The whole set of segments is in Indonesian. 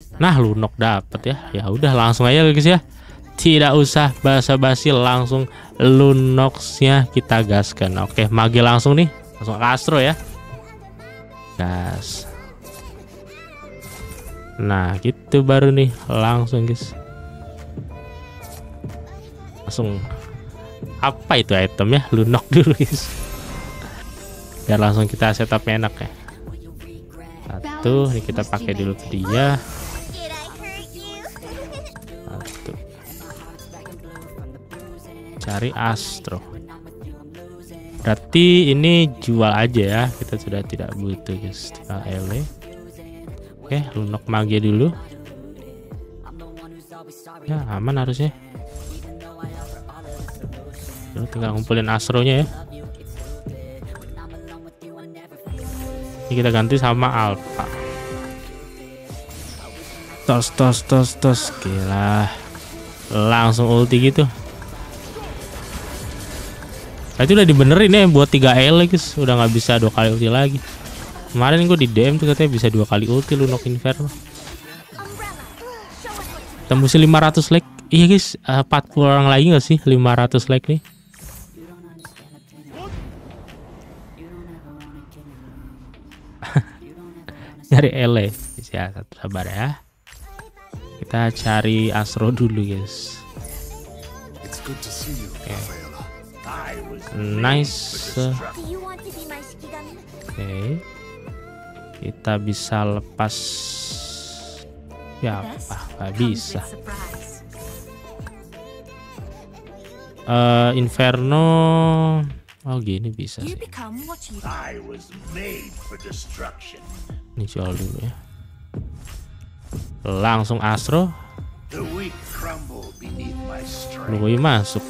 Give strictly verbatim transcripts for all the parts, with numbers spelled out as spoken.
Nah, Lunok dapat ya. Ya udah langsung aja guys ya. Tidak usah basa-basi, langsung Lunoxnya kita gaskan. Oke, mage langsung nih. Langsung ke Astro ya. Gas. Nah, gitu baru nih. Langsung guys. Langsung. Apa itu item ya? Lunok dulu guys. Biar langsung kita setupnya enak ya. Satu, ini kita pakai dulu ke dia. Satu. Cari Astro. Berarti ini jual aja ya. Kita sudah tidak butuh guys. Tinggal L E. Oke, Lunok mage dulu. Ya, aman harusnya. Lalu tinggal ngumpulin Astronya ya. Ini kita ganti sama Alpha. Tos tos tos tos. Gila. Langsung ulti gitu. Nah, itu udah dibenerin ya buat tiga L guys. Udah nggak bisa dua kali ulti lagi. Kemarin gue di D M tuh katanya bisa dua kali ulti Lunok Inferno. Tembusin lima ratus like. Iya guys, empat puluh orang lagi nggak sih lima ratus like nih? Nyari L E ya, sabar ya. Kita cari Astro dulu guys. Okay. Nice. Oke, okay. Kita bisa lepas ya apa nggak bisa. uh, Inferno. Oh gini bisa sih. Ini jual dulu ya. Langsung Astro. Lu masuk.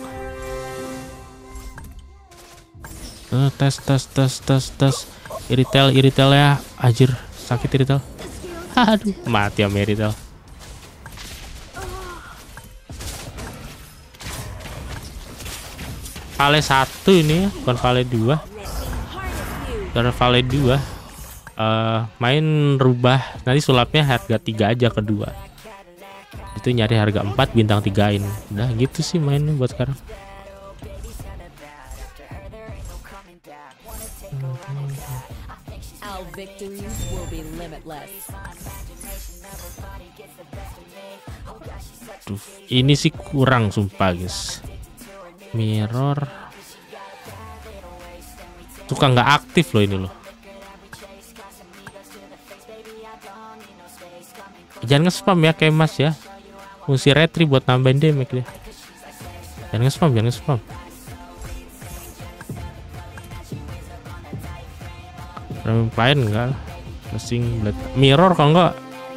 Uh, tes tes tes tes tes. Iritel iritel ya. Anjir, sakit iritel. Aduh, mati ya iritel. Vale satu ini ya, bukan Vale dua. Karena Vale dua uh, main rubah nanti sulapnya harga tiga aja kedua. Itu nyari harga empat bintang tigain. Udah gitu sih mainnya buat sekarang. Duh, ini sih kurang sumpah guys. Mirror suka nggak aktif loh ini loh. Jangan nge-spam ya kayak Mas ya. Fungsi retri buat nambahin damage dia. Jangan nge-spam, jangan nge-spam. Lain enggak. Mesin blade mirror kalau enggak.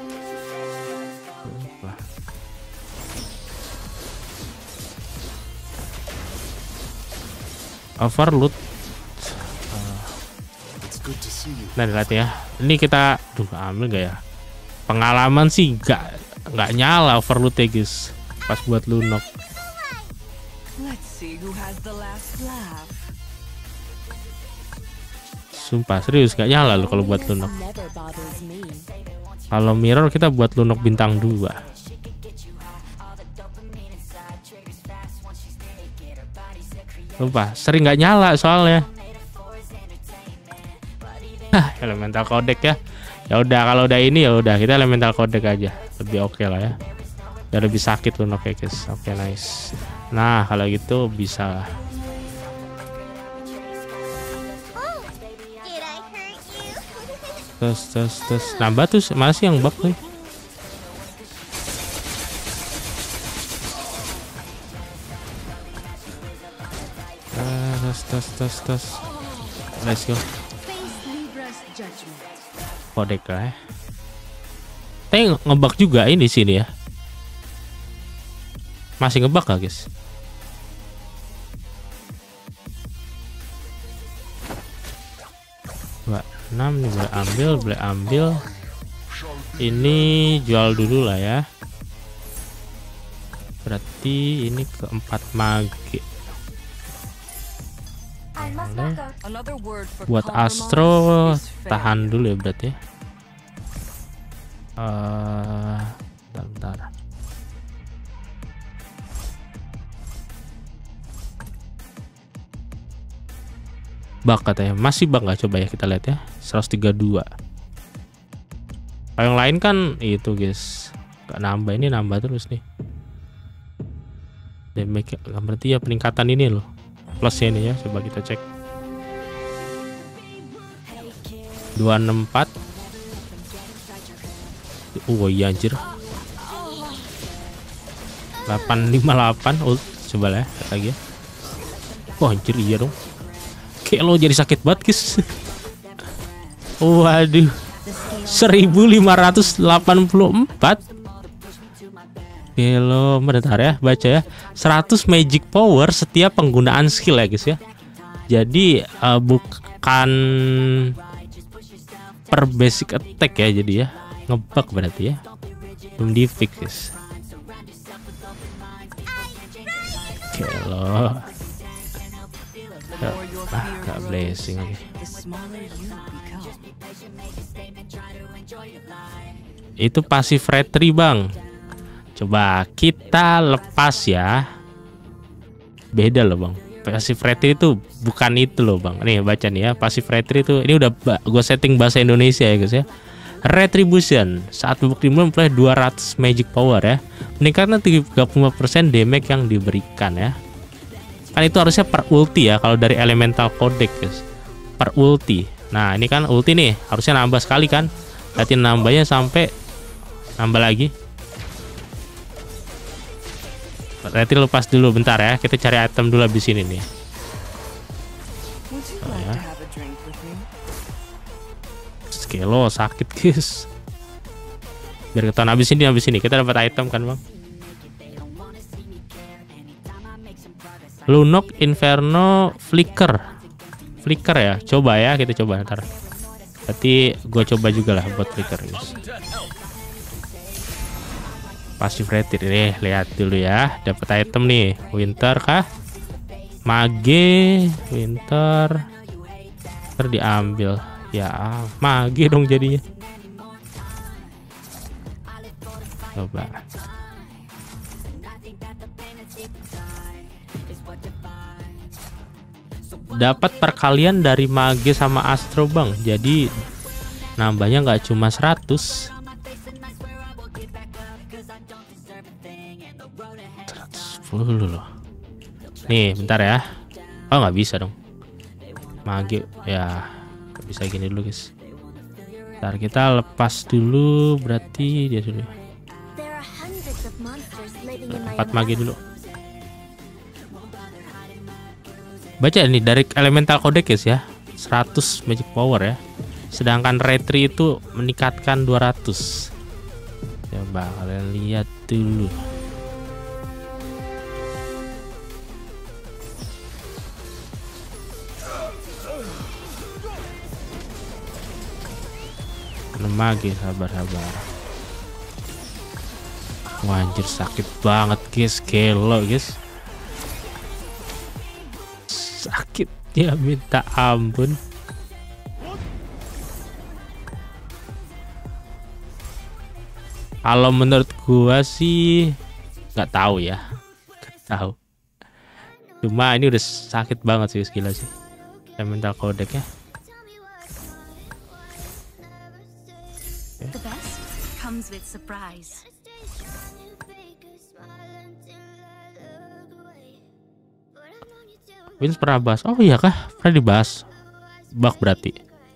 Overload. Nah dilihat ya. Ini kita, duh ambil gak ya? Pengalaman sih nggak nggak nyala overload ya guys. Pas buat Lunok. Sumpah serius nggak nyala lo kalau buat Lunok. Kalau mirror kita buat Lunok bintang dua. Lupa, sering nggak nyala soalnya. Hah, elemental codec ya. Ya udah kalau udah ini ya udah kita elemental codec aja. Lebih oke okay lah ya. Udah lebih sakit Lunok ya guys. Oke okay, nice. Nah kalau gitu bisa. Terus terus terus nambah tuh masih yang bug nih. Tes tes tes. Let's go. Kodek lah ya. Tapi ngebug juga ini sini ya. Masih ngebug gak guys? dua enam nih boleh ambil, boleh ambil. Ini jual dulu lah ya. Berarti ini keempat mage. Boleh. Buat Astro tahan dulu ya berarti. Uh, Bug katanya. Masih bug nggak? Coba ya kita lihat ya. seratus tiga puluh dua. Kalau yang lain kan itu guys, nggak nambah, ini nambah terus nih. Damage berarti ya peningkatan ini loh. Plusnya ini ya, coba kita cek. dua enam empat. Oh iya anjir. delapan lima delapan ult. Coba lah ya, lagi ya. Oh anjir iya dong. Kayak lo jadi sakit banget guys. Waduh, seribu lima ratus delapan puluh empat. Kilo, bentar ya, baca ya. seratus magic power setiap penggunaan skill ya guys ya. Jadi uh, bukan per basic attack ya, jadi ya. Ngebug berarti ya. Belum di fix guys. Kilo. Ah, gak blessing lagi. Itu pasif retry bang. Coba kita lepas ya. Beda loh bang. Pasif retry itu bukan itu loh bang. Nih baca nih ya. Pasif retry itu, ini udah gue setting bahasa Indonesia ya guys ya. Retribution saat babak dimulai memperoleh dua ratus magic power ya. Meningkatkan tiga puluh lima persen damage yang diberikan ya. Kan itu harusnya per ulti ya kalau dari elemental codex guys. Per ulti. Nah, ini kan ulti nih, harusnya nambah sekali kan. Berarti nambahnya sampai nambah lagi. Berarti lepas dulu bentar ya. Kita cari item dulu habis ini nih. Oh, ya. Skelo sakit guys. Biar ketahuan habis ini habis ini kita dapat item kan bang. Lunok Inferno Flicker. Flicker ya. Coba ya, kita coba ntar. Berarti gue coba juga lah buat flicker guys. Pasif retry nih, lihat dulu ya. Dapat item nih. Winter kah? Mage, Winter. Ntar diambil. Ya, mage dong jadinya. Coba. Dapat perkalian dari mage sama astro bang. Jadi nambahnya nggak cuma seratus. seratus sepuluh loh. Nih bentar ya. Oh nggak bisa dong. Mage ya nggak bisa gini dulu guys. Ntar kita lepas dulu. Berarti dia dulu. Empat mage dulu. Baca ini dari elemental codex guys ya. seratus magic power ya. Sedangkan retry itu meningkatkan dua ratus. Coba kalian lihat dulu. Mage sabar-sabar. Wah anjir sakit banget guys. Gelo guys. Sakitnya minta ampun. Kalau menurut gua sih nggak tahu ya, nggak tahu. Cuma ini udah sakit banget sih gila sih. Elemental codex ya. Vince pernah bahas. Oh iya kah? Pernah dibahas. Bug berarti.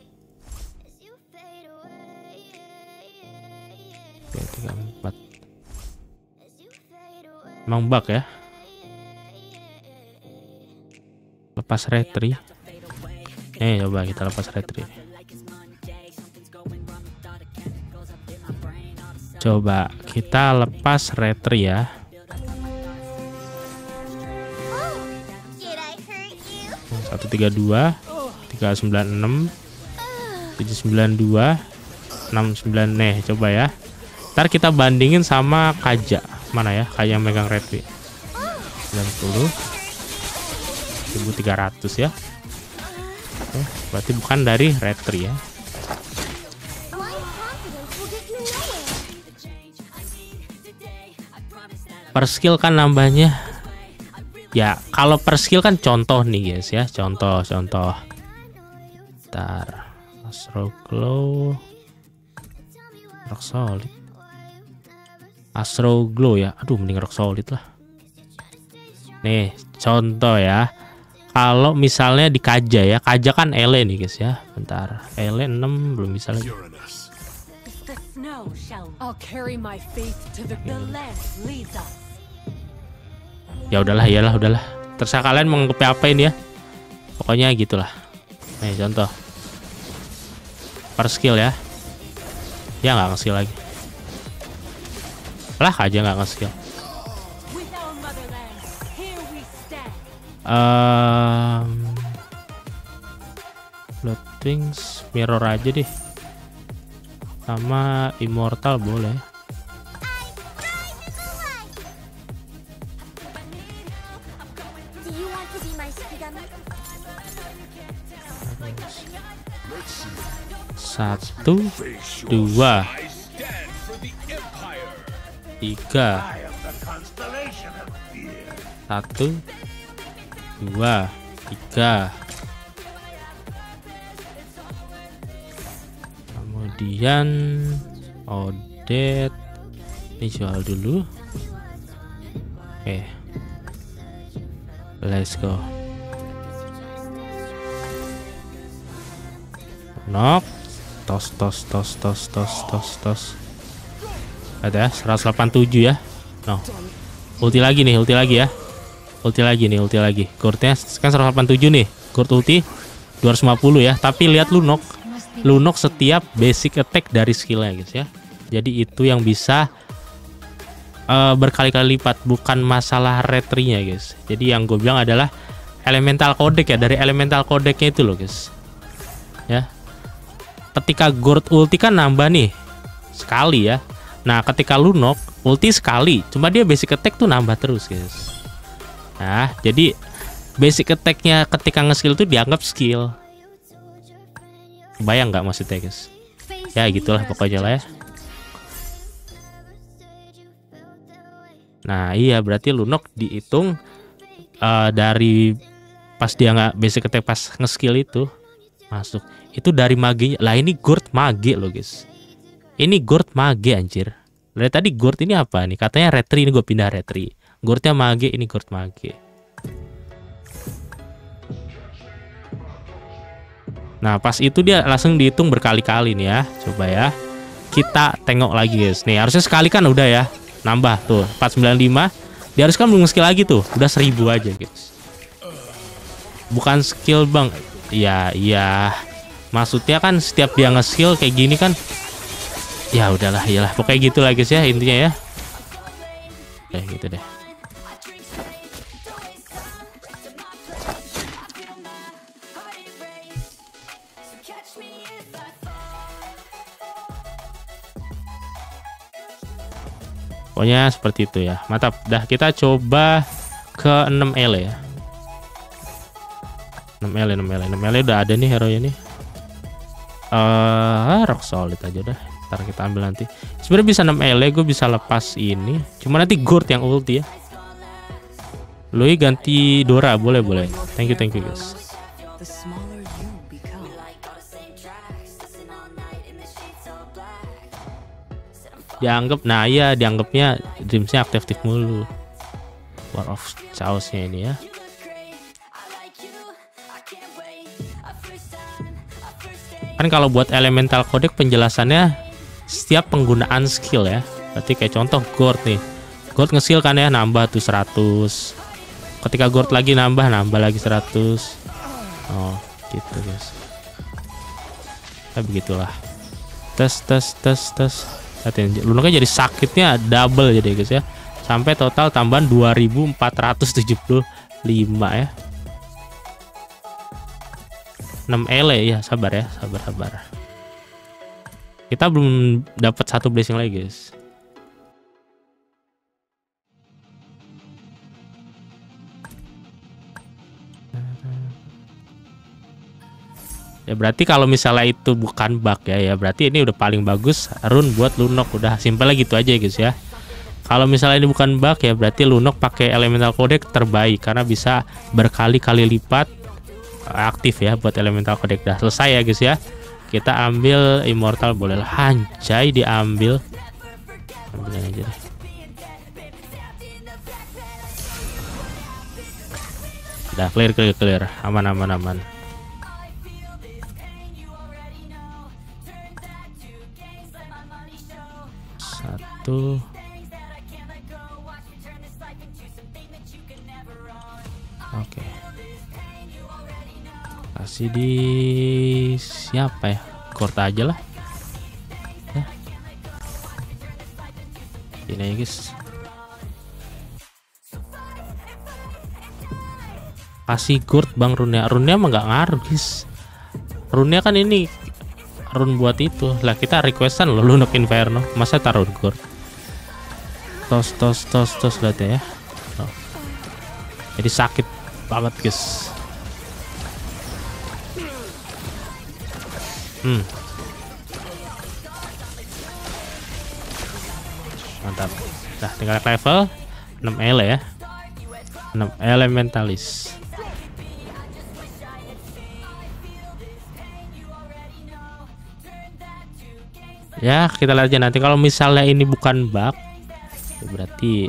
Oke, tiga empat. Emang bug ya? Lepas retry. Eh coba kita lepas retry. Coba kita lepas retry ya. satu tiga dua, tiga sembilan enam, tujuh sembilan dua, enam sembilan. Nih coba ya. Ntar kita bandingin sama Kaja. Mana ya Kaja yang megang retry. sembilan puluh, seribu tiga ratus ya. Oke, berarti bukan dari retry ya. Per skill kan nambahnya. Ya, kalau per skill kan contoh nih guys ya, contoh, contoh. Bentar. Astro Glow. Rock Solid. Astro Glow ya. Aduh, mending Rock Solid lah. Nih, contoh ya. Kalau misalnya di Kaja ya. Kaja kan Ele nih guys ya. Bentar. Ele enam belum bisa lagi. Ya udahlah, iyalah, udahlah. Terserah kalian mau nge-apain ya. Pokoknya gitulah. Nih contoh. Per skill ya. Dia nggak nge-skill lagi. Lah aja nggak nge-skill. Um, Blood Wings, Mirror aja deh. Sama Immortal boleh. Satu, dua, tiga, satu, dua, tiga. Kemudian Odet ini jual dulu. Oke, let's go. Knock. Tos tos tos tos tos tos tos. Ada seratus delapan puluh tujuh ya. No. Ulti lagi nih, ulti lagi ya. Ulti lagi nih, ulti lagi. Gordnya kan seratus delapan puluh tujuh nih. Gord ulti dua ratus lima puluh ya. Tapi lihat Lunok. Lunok setiap basic attack dari skillnya guys ya. Jadi itu yang bisa uh, berkali-kali lipat, bukan masalah retrinya guys. Jadi yang gue bilang adalah elemental codec ya. Dari elemental codecnya itu loh guys. Ya. Ketika Gord ulti kan nambah nih sekali ya. Nah ketika Lunok ulti sekali, cuma dia basic attack tuh nambah terus guys. Nah jadi basic attacknya ketika nge-skill tuh dianggap skill. Bayang nggak maksudnya guys? Ya gitulah pokoknya lah ya. Nah iya berarti Lunok dihitung uh, dari pas dia nggak basic attack pas nge-skill itu masuk. Itu dari magenya. Lah ini Gord mage loh guys. Ini Gord mage anjir. Dari tadi Gord ini apa nih? Katanya retri, ini gue pindah retri. Gordnya mage, ini Gord mage. Nah pas itu dia langsung dihitung berkali-kali nih ya. Coba ya. Kita tengok lagi guys. Nih harusnya sekali kan udah ya. Nambah tuh empat sembilan lima. Dia harus kan belum skill lagi tuh. Udah seribu aja guys. Bukan skill bang. Iya iya. Maksudnya kan setiap dia nge-skill kayak gini kan. Ya udahlah, iyalah. Pokoknya gitu lah guys ya intinya ya. Oke gitu deh. Pokoknya seperti itu ya. Mantap. Dah kita coba ke enam L ya. enam L enam L enam L udah ada nih hero nya nih. Uh, Rock Solid aja dah. Ntar kita ambil nanti. Sebenarnya bisa enam L gue bisa lepas ini. Cuma nanti Gord yang ulti ya. Lui ganti Dora boleh boleh. Thank you thank you guys. Dianggap, nah iya dianggapnya Dreamsnya aktif-aktif mulu. War of Chaos-nya ini ya. Kan kalau buat elemental codec penjelasannya setiap penggunaan skill ya. Berarti kayak contoh Gord nih. Gord nge-skill kan ya nambah tuh seratus. Ketika Gord lagi nambah nambah lagi seratus. Oh, gitu guys. Ya begitulah. Tes tes tes tes. Lihatin Lunoknya jadi sakitnya double jadi guys ya. Sampai total tambahan dua ribu empat ratus tujuh puluh lima ya. enam L ya, sabar ya, sabar sabar. Kita belum dapat satu blessing lagi, guys. Ya berarti kalau misalnya itu bukan bug ya, ya berarti ini udah paling bagus rune buat Lunok. Udah simpel gitu aja guys ya. Kalau misalnya ini bukan bug ya berarti Lunok pakai elemental codec terbaik karena bisa berkali-kali lipat aktif ya buat elemental codec. Dah selesai ya guys ya. Kita ambil immortal boleh lah. Anjay diambil. Ambil aja deh. Udah clear clear clear. Aman aman aman. Satu. Oke. Kasih di siapa ya? Korta aja lah. Ya. Ini ya guys. Kasih Gord bang runnya. Runnya emang nggak ngaruh guys. Runnya kan ini run buat itu. Lah kita requestan loh Lunok Inferno. Masa taruh Gord? Tos tos tos tos lihat ya. Oh. Jadi sakit banget guys. Hmm. Mantap. Nah, tinggal level enam L ya. enam elementalis. Ya, kita lihat aja nanti kalau misalnya ini bukan bug, berarti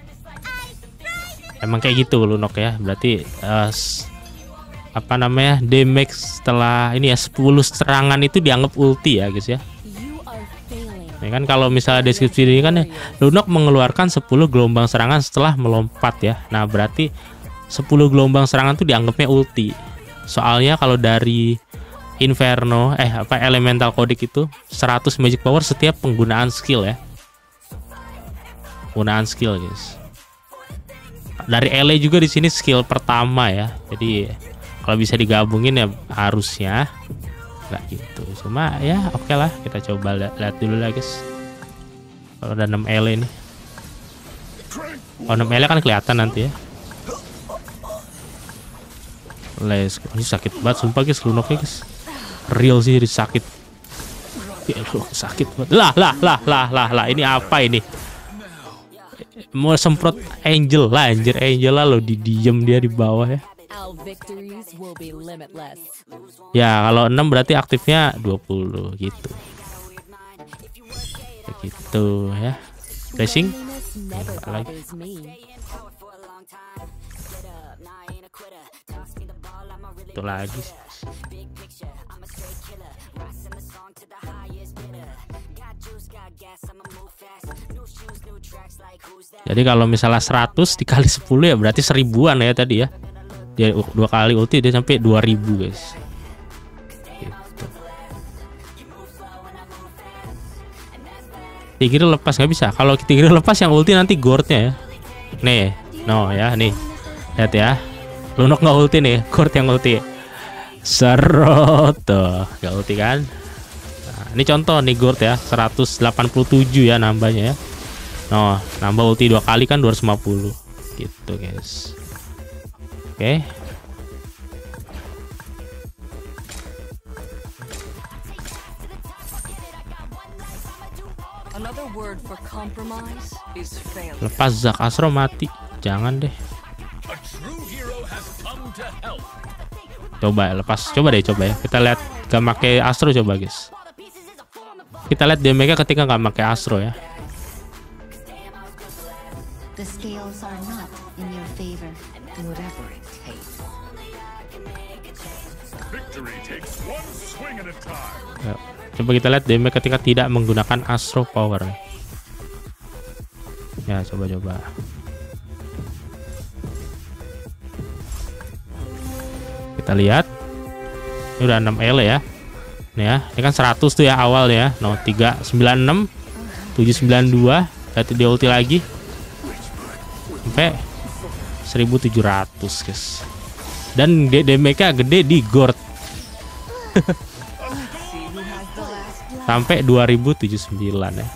emang kayak gitu Lunok ya. Berarti uh, apa namanya? damage setelah ini ya sepuluh serangan itu dianggap ulti ya guys ya. Ini kan kalau misalnya deskripsi ini kan ya, Lunok mengeluarkan sepuluh gelombang serangan setelah melompat ya. Nah, berarti sepuluh gelombang serangan itu dianggapnya ulti. Soalnya kalau dari Inferno eh apa elemental codec itu seratus magic power setiap penggunaan skill ya. Penggunaan skill guys. Dari L A juga di sini skill pertama ya. Jadi kalau bisa digabungin ya harusnya nggak gitu. Cuma ya oke okay lah, kita coba lihat, lihat dulu lah guys. Kalau ada enam L A ini. Kalau enam L A kan kelihatan nanti ya. Les, ini sakit banget sumpah guys Lunoknya guys. Real sih sakit. Ya, sakit banget. Lah lah lah lah lah lah ini apa ini? Mau semprot angel lah anjir, angel lah lo di diem dia di bawah ya. Ya kalau enam berarti aktifnya dua puluh gitu. Begitu ya. Racing. Lagi. Itu lagi sih. Jadi kalau misalnya seratus dikali sepuluh ya berarti seribuan ya tadi ya. Dia dua kali ulti dia sampai dua ribu guys. Gitu. Tigir lepas nggak bisa. Kalau Tigir lepas yang ulti nanti Gordnya ya. Nih, no ya nih. Lihat ya. Lunok nggak ulti nih, Gord yang ulti. Serot tuh, nggak ulti kan? Nah, ini contoh nih Gord ya, seratus delapan puluh tujuh ya nambahnya ya. No, nambah ulti dua kali kan dua ratus lima puluh gitu guys. Oke. Okay. Lepas Zac Astro mati, jangan deh. Coba lepas, coba deh coba ya. Kita lihat gak pakai Astro coba guys. Kita lihat damage-nya ketika nggak pakai Astro ya. The scales are not in your favor. Do whatever it takes. Victory takes one swing at a time. Ya, coba kita lihat damage ketika tidak menggunakan Astro Power. Ya, coba-coba. Kita lihat. Ini udah enam L ya. Nih ya, ini kan seratus tuh ya awal ya. No, tiga sembilan enam, tujuh sembilan dua, nanti dia ulti lagi. Sampai seribu tujuh ratus guys. Dan damage-nya gede di Gord. Sampai dua ribu tujuh puluh sembilan ya.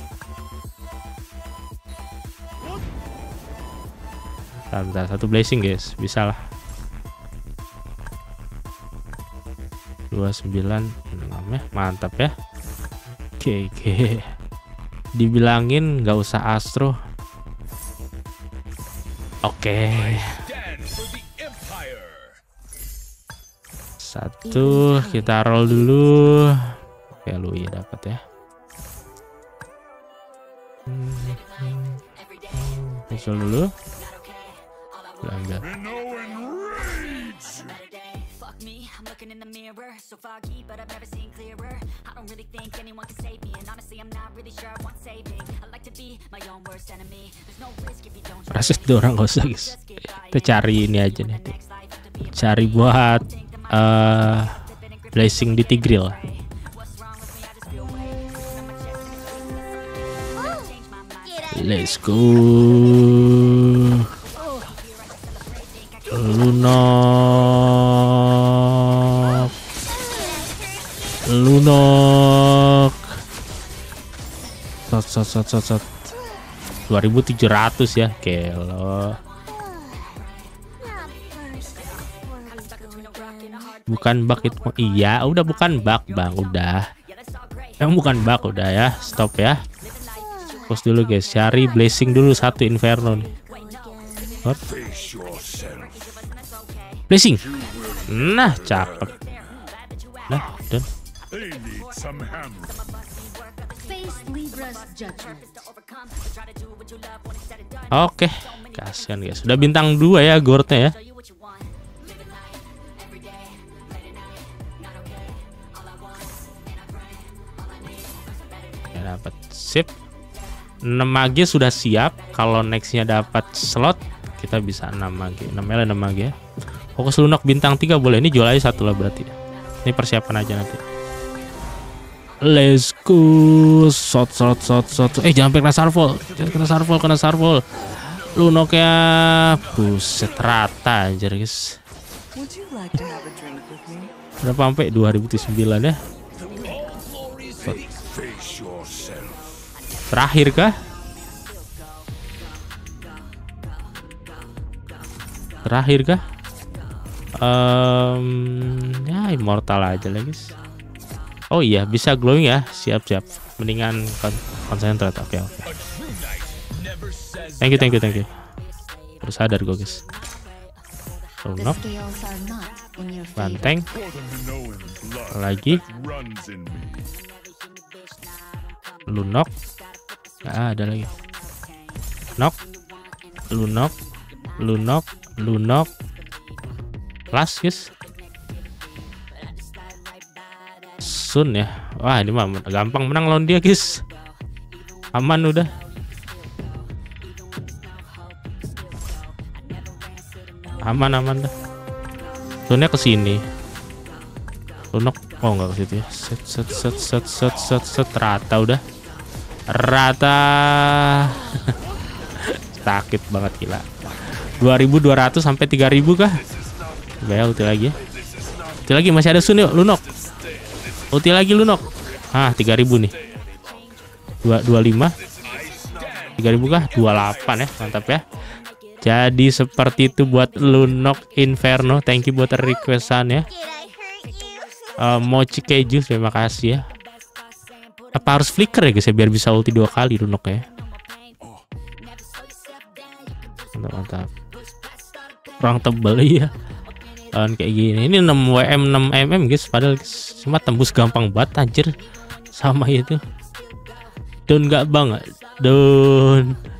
Bentar, satu blessing guys, bisa lah. dua puluh sembilan enam ya, mantap ya. Oke, oke. Dibilangin nggak usah Astro. Oke. Satu, kita roll dulu. Oke, lu ya dapat ya. Muncul dulu. Lu ambil. Proses orang gak usah guys. Kita cari ini aja nih. Cari buat uh, blessing di Tigreal. Let's go. Lunok. Lunok. Sot sot sot sot sot. dua ribu tujuh ratus ya, kelo. Bukan bug itu. Iya, udah bukan bug, Bang, udah. Yang bukan bug udah ya, stop ya. Pause dulu guys, cari blessing dulu satu Inferno nih. What? Blessing. Nah, cakep. Nah, dan oke, kasihan guys. Sudah bintang dua ya Gordnya ya. Ya dapat sip. enam mage sudah siap. Kalau nextnya dapat slot, kita bisa enam mage. enam L enam mage ya. Fokus Lunok bintang tiga boleh. Ini jual aja satu lah berarti. Ini persiapan aja nanti. Let's go. Shot shot shot shot. Eh jangan kena Sarfall. Jangan kena Sarfall, kena Sarfall. Lunoknya buset rata anjir guys. Berapa sampai dua ribu sembilan ya? Shot. Terakhir kah? Terakhir kah? Um, ya immortal aja lah guys. Oh iya bisa glowing ya. Siap-siap. Mendingan konsentrate. Oke oke. Thank you thank you thank you. Terus sadar gue guys. Lunok. Banteng. Lagi. Lunok. Ah, ada lagi. Nok. Lunok. Lunok. Lunok. Last guys. Sun ya. Wah ini mah gampang menang lawan dia guys. Aman udah. Aman aman dah. Sunnya ke sini. Lunok. Oh enggak ke situ ya. Set set set set set set set rata udah. Rata. Sakit banget gila. dua ribu dua ratus sampai tiga ribu kah? Bayar ulti lagi ya. Ulti lagi masih ada Sun yuk Lunok. Ulti lagi Lunok. Ah tiga ribu nih. dua puluh lima. tiga ribu kah? dua puluh delapan ya. Mantap ya. Jadi seperti itu buat Lunok Inferno. Thank you buat requestan ya. Uh, Mochi Keju terima kasih ya. Apa harus flicker ya guys ya biar bisa ulti dua kali Lunok ya. Mantap mantap. Kurang tebel ya. Kan kayak gini. Ini enam W M enam M M guys padahal guys, cuma tembus gampang banget anjir. Sama itu. Down nggak banget. Down.